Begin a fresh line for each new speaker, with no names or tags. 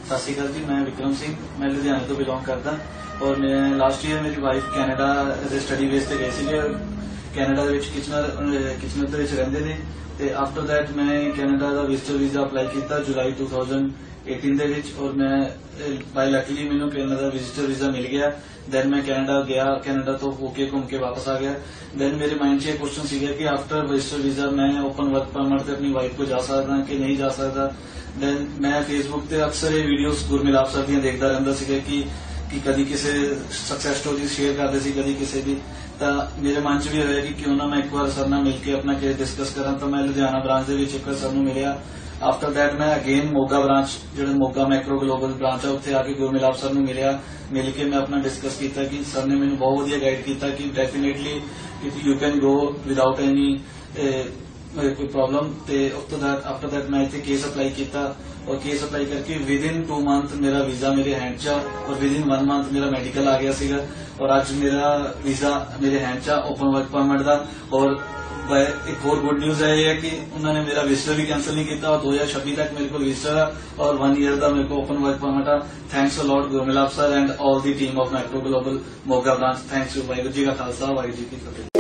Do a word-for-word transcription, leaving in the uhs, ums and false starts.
सत श्री अकाल जी, मैं विक्रम सिंह, मैं लुधियाने तो बिलोंग करता और मैं लास्ट ईयर मेरी वाइफ कैनेडा ਦੇ ਸਟੱਡੀ ਬੇਸ ਤੇ ਗਏ ਸੀਗੇ। ਕੈਨੇਡਾ ਦੇ ਵਿੱਚ ਕਿਚਨਰ ਕਿਚਨਰ ਦੇ ਵਿੱਚ ਰਹਿੰਦੇ ਨੇ ਤੇ ਆਫਟਰ ਦੈਟ ਮੈਂ ਕੈਨੇਡਾ ਦਾ ਵਿਜ਼ਟਰ ਵੀਜ਼ਾ ਅਪਲਾਈ ਕੀਤਾ ਜੁਲਾਈ ਦੋ ਹਜ਼ਾਰ ਅਠਾਰਾਂ ਦੇ ਵਿੱਚ ਔਰ ਮੈਂ ਬਾਇਲੈਟਰਲੀ ਮੈਨੂੰ ਕੈਨੇਡਾ ਦਾ ਵਿਜ਼ਟਰ ਵੀਜ਼ਾ ਮਿਲ ਗਿਆ। ਦੈਨ ਮੈਂ ਕੈਨੇਡਾ ਗਿਆ, ਕੈਨੇਡਾ ਤੋਂ ਹੋ ਕੇ ਘੁੰਮ ਕੇ ਵਾਪਸ ਆ ਗਿਆ। ਦੈਨ ਮੇਰੇ ਮਾਈਂਡ 'ਚ ਇਹ ਕੁਐਸਚਨ ਸੀਗਾ ਕਿ ਆਫਟਰ ਵਿਜ਼ਟਰ ਵੀਜ਼ਾ ਮੈਂ ਓਪਨ ਵਰਕ ਪਰਮਿਟ ਤੇ ਆਪਣੀ ਵਾਈਫ ਕੋਲ ਜਾ ਸਕਦਾ ਕਿ ਨਹੀਂ ਜਾ ਸਕਦਾ। ਦੈਨ ਮੈਂ ਫੇਸਬੁੱਕ ਤੇ ਅਕਸਰ ਇਹ ਵੀਡੀਓਜ਼ ਗੁਰਮਿਲਾਪ ਸਰ ਦੀਆਂ ਦੇਖਦਾ ਰਹਿੰਦਾ ਸੀਗਾ ਕਿ ਕਿ ਕਦੀ ਕਿਸੇ ਸਕਸੈਸ ਸਟੋਰੀ ਸ਼ੇਅਰ ਕਰਦੇ ਸੀ, ਕਦੀ ਕਿਸੇ ਦੀ। ਤਾਂ ਮੇਰੇ ਮਨ 'ਚ ਵੀ ਹੋਇਆ ਕਿ ਕਿਉਂ ਨਾ ਮੈਂ ਇੱਕ ਵਾਰ ਸਰ ਨਾਲ ਮਿਲ ਕੇ ਆਪਣਾ ਕੇਸ ਡਿਸਕਸ ਕਰਾਂ। ਤਾਂ ਮੈਂ ਲੁਧਿਆਣਾ ਬ੍ਰਾਂਚ ਦੇ ਵਿੱਚ ਇੱਕ ਵਾਰ ਸਰ ਨੂੰ ਮਿਲਿਆ। ਆਫਟਰ ਦੈਟ ਮੈਂ ਅਗੇਨ ਮੋਗਾ ਬ੍ਰਾਂਚ, ਜਿਹੜਾ ਮੋਗਾ ਮੈਕਰੋ ਗਲੋਬਲ ਬ੍ਰਾਂਚ ਆ, ਉੱਥੇ ਆ ਕੇ ਗੁਰਮਿਲਾਪ ਸਰ ਨੂੰ ਮਿਲਿਆ। ਮਿਲ ਕੇ ਮੈਂ ਆਪਣਾ ਡਿਸਕਸ ਕੀਤਾ ਕਿ ਸਰ ਨੇ ਮੈਨੂੰ ਬਹੁਤ ਵਧੀਆ ਗਾਈਡ ਕੀਤਾ ਕਿ definitely if you can go without any कोई प्रॉब्लम। तो उस तो दैट आफ्टर दैट मैं इतने केस अप्लाई किया और केस अप्लाई करके विद इन टू मंथ मेरा वीजा मेरे हैंड च और विद इन वन मंथ मेरा मेडिकल आ गया सीगा और अज मेरा वीजा मेरे हैंड च ओपन वर्क परमिट का। और एक होर गुड न्यूज है कि उन्होंने मेरा विजिटर भी कैंसिल नहीं किया और दो हजार छब्बीस तक मेरे को विजिटर है और वन ईयर का मेरे को ओपन वर्क परमिट है। Thanks a lot Gurmilap sir and all the team of Macro Global Moga branch. Thanks you. Waheguru ji का खालसा, वाहिगुरू जी की फतेह।